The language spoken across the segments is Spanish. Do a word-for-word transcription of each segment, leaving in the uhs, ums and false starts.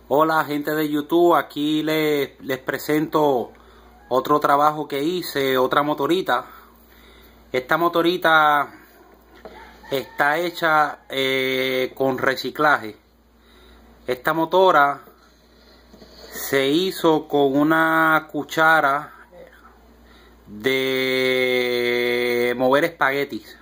Hola gente de YouTube, aquí les, les presento otro trabajo que hice, otra motorita. Esta motorita está hecha eh, con reciclaje. Esta motora se hizo con una cuchara de mover espaguetis.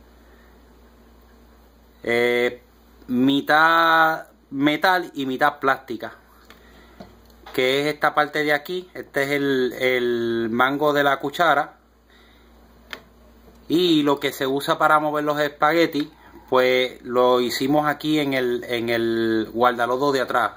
Eh, mitad metal y mitad plástica, que es esta parte de aquí. Este es el, el mango de la cuchara, y lo que se usa para mover los espaguetis pues lo hicimos aquí en el, en el guardalodo de atrás.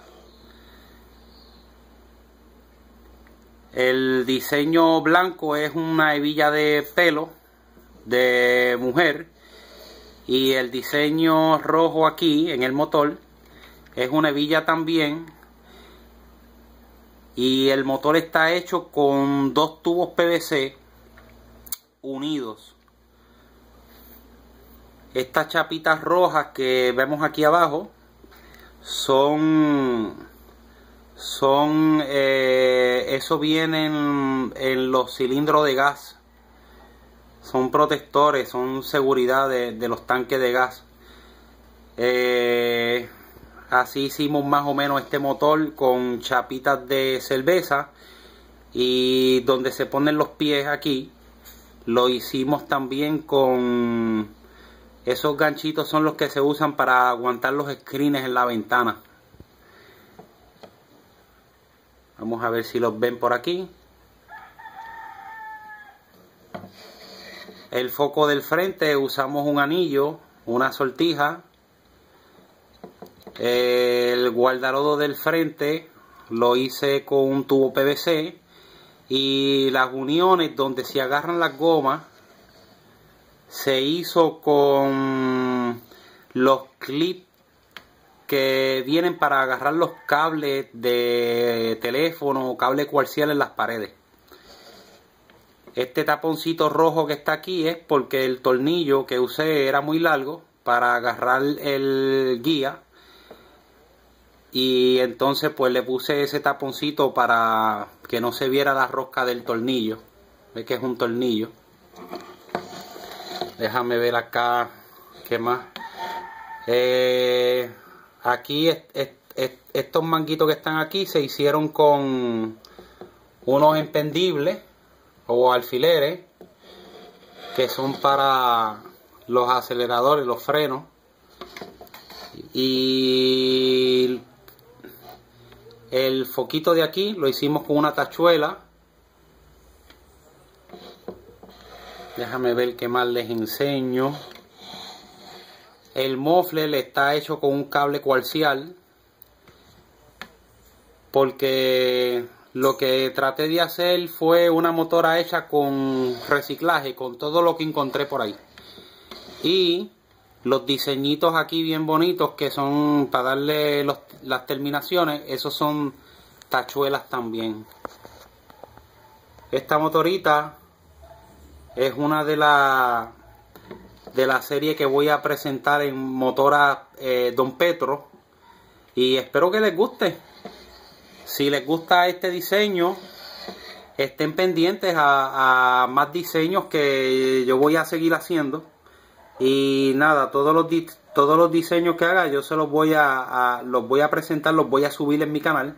El diseño blanco es una hebilla de pelo de mujer, y el diseño rojo aquí en el motor es una hebilla también, y el motor está hecho con dos tubos P V C unidos. Estas chapitas rojas que vemos aquí abajo son son eh, eso viene en, en los cilindros de gas. Son protectores, son seguridad de, de los tanques de gas. Eh, así hicimos más o menos este motor, con chapitas de cerveza, y donde se ponen los pies aquí lo hicimos también con esos ganchitos, son los que se usan para aguantar los screens en la ventana. Vamos a ver si los ven por aquí. El foco del frente usamos un anillo, una sortija. El guardalodo del frente lo hice con un tubo P V C, y las uniones donde se agarran las gomas se hizo con los clips que vienen para agarrar los cables de teléfono o cable coaxial en las paredes. Este taponcito rojo que está aquí es porque el tornillo que usé era muy largo para agarrar el guía, y entonces pues le puse ese taponcito para que no se viera la rosca del tornillo. Ve que es un tornillo. Déjame ver acá qué más. Eh, aquí es, es, es, estos manguitos que están aquí se hicieron con unos empendibles o alfileres que son para los aceleradores, los frenos. Y el foquito de aquí lo hicimos con una tachuela. Déjame ver qué más les enseño. El muffler está hecho con un cable coaxial, porque lo que traté de hacer fue una motora hecha con reciclaje, con todo lo que encontré por ahí. Y los diseñitos aquí bien bonitos que son para darle los, las terminaciones, esos son tachuelas también. Esta motorita es una de la de la serie que voy a presentar en Motora eh, Don Petro, y espero que les guste. Si les gusta este diseño, estén pendientes a, a más diseños que yo voy a seguir haciendo. Y nada, todos los todos los diseños que haga yo se los voy a, a los voy a presentar, los voy a subir en mi canal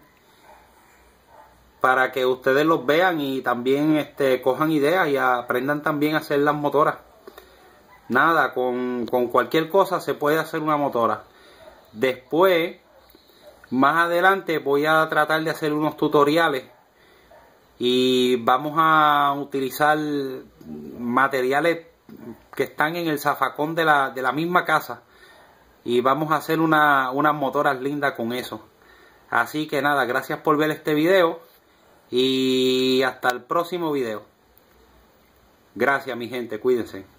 para que ustedes los vean y también este cojan ideas y aprendan también a hacer las motoras. Nada, con, con cualquier cosa se puede hacer una motora. Después, más adelante, voy a tratar de hacer unos tutoriales, y vamos a utilizar materiales que están en el zafacón de la, de la misma casa, y vamos a hacer una, unas motoras lindas con eso. Así que nada, gracias por ver este video, y hasta el próximo video. Gracias mi gente, cuídense.